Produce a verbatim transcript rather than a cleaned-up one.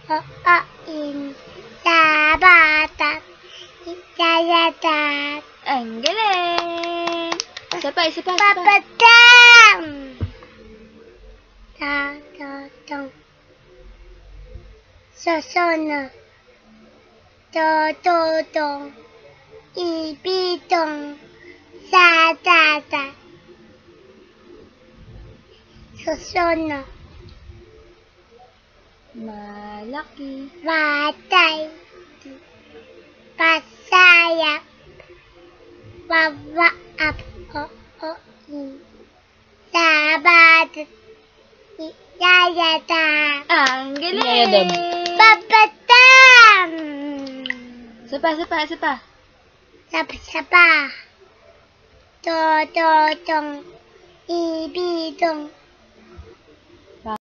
ooin sa batat, itayatat. Ang galing! Isa pa, isa pa, isa pa. Papatang! Tatatong. Sosono. Tototong. Ibitong. Sa tata. Sosono. Malaki. Matay. Pasayap. Wawaap. Ooin. Sabatat. Itayatat. Ang galing! Yayadam. Papatang! Isa pa, isa pa, isa pa. Sapa-sapa. Tototong. Ibitong.